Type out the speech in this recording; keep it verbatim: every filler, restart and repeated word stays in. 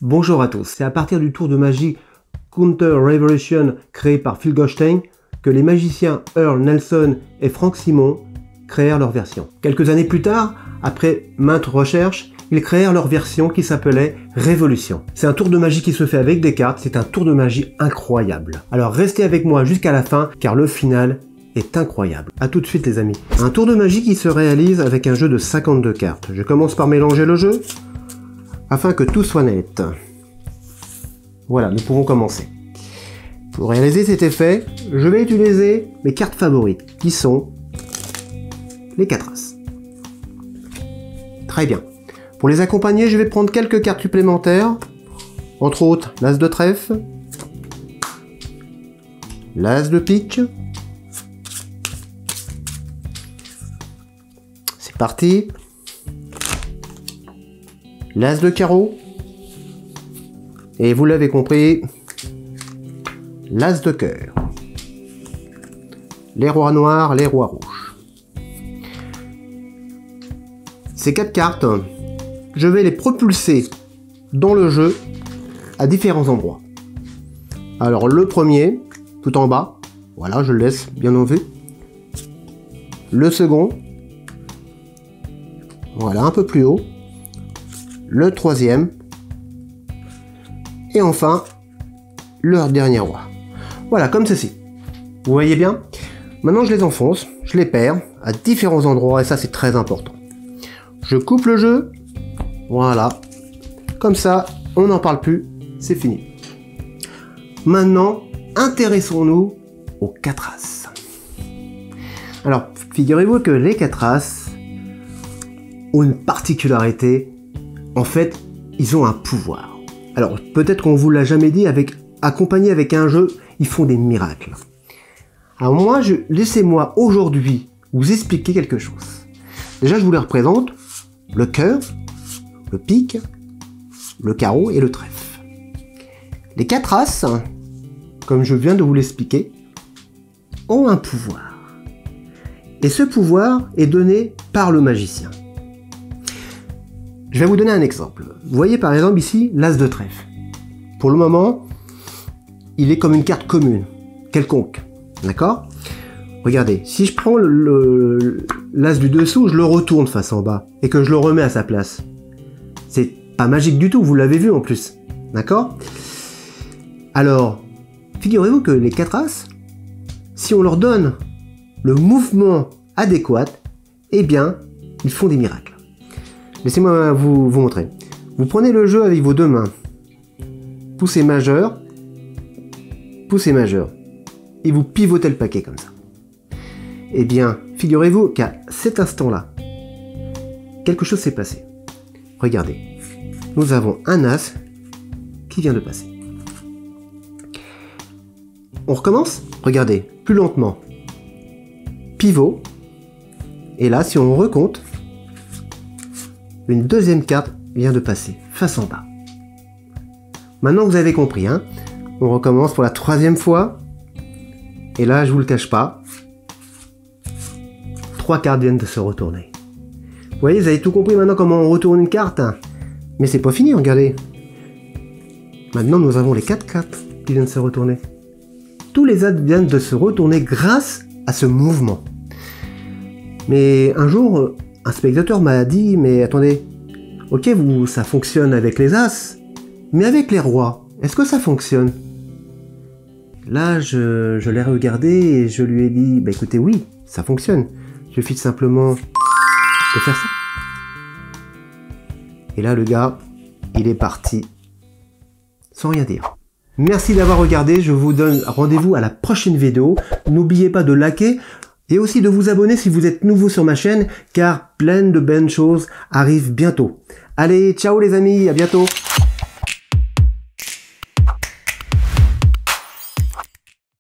Bonjour à tous, c'est à partir du tour de magie Counter Revolution créé par Phil Goldstein que les magiciens Earl Nelson et Frank Simon créèrent leur version. Quelques années plus tard, après maintes recherches, ils créèrent leur version qui s'appelait Révolution. C'est un tour de magie qui se fait avec des cartes, c'est un tour de magie incroyable. Alors restez avec moi jusqu'à la fin car le final est incroyable. A tout de suite les amis. Un tour de magie qui se réalise avec un jeu de cinquante-deux cartes. Je commence par mélanger le jeu afin que tout soit net. Voilà, nous pouvons commencer. Pour réaliser cet effet, je vais utiliser mes cartes favorites, qui sont les quatre as. Très bien. Pour les accompagner, je vais prendre quelques cartes supplémentaires, entre autres l'as de trèfle, l'as de pique. C'est parti. L'as de carreau. Et vous l'avez compris, l'as de cœur. Les rois noirs, les rois rouges. Ces quatre cartes, je vais les propulser dans le jeu à différents endroits. Alors le premier, tout en bas, voilà, je le laisse bien en vue. Le second, voilà, un peu plus haut. Le troisième. Et enfin, leur dernier roi. Voilà, comme ceci. Vous voyez bien? Maintenant, je les enfonce, je les perds à différents endroits, et ça, c'est très important. Je coupe le jeu. Voilà. Comme ça, on n'en parle plus, c'est fini. Maintenant, intéressons-nous aux quatre as. Alors, figurez-vous que les quatre as ont une particularité. En fait, ils ont un pouvoir. Alors, peut-être qu'on vous l'a jamais dit, avec accompagné avec un jeu, ils font des miracles. Alors moi, je, laissez-moi aujourd'hui vous expliquer quelque chose. Déjà, je vous les représente, le cœur, le pique, le carreau et le trèfle. Les quatre as, comme je viens de vous l'expliquer, ont un pouvoir. Et ce pouvoir est donné par le magicien. Je vais vous donner un exemple. Vous voyez par exemple ici l'as de trèfle. Pour le moment, il est comme une carte commune, quelconque. D'accord? Regardez, si je prends l'as du dessous, je le retourne face en bas et que je le remets à sa place. C'est pas magique du tout, vous l'avez vu en plus. D'accord? Alors, figurez-vous que les quatre as, si on leur donne le mouvement adéquat, eh bien, ils font des miracles. Laissez-moi vous, vous montrer. Vous prenez le jeu avec vos deux mains. Poussez majeur. Poussez majeur. Et vous pivotez le paquet comme ça. Eh bien, figurez-vous qu'à cet instant-là, quelque chose s'est passé. Regardez. Nous avons un as qui vient de passer. On recommence? Regardez, plus lentement. Pivot. Et là, si on recompte, une deuxième carte vient de passer, face en bas. Maintenant vous avez compris, hein, on recommence pour la troisième fois. Et là, je vous le cache pas, trois cartes viennent de se retourner. Vous voyez, vous avez tout compris maintenant comment on retourne une carte. Mais c'est pas fini, regardez. Maintenant, nous avons les quatre cartes qui viennent de se retourner. Tous les as viennent de se retourner grâce à ce mouvement. Mais un jour, un spectateur m'a dit, mais attendez, ok, vous, ça fonctionne avec les as, mais avec les rois, est-ce que ça fonctionne? Là, je, je l'ai regardé et je lui ai dit, bah écoutez, oui, ça fonctionne. Il suffit simplement de faire ça. Et là, le gars, il est parti sans rien dire. Merci d'avoir regardé, je vous donne rendez-vous à la prochaine vidéo. N'oubliez pas de liker. Et aussi de vous abonner si vous êtes nouveau sur ma chaîne, car plein de bonnes choses arrivent bientôt. Allez, ciao les amis, à bientôt!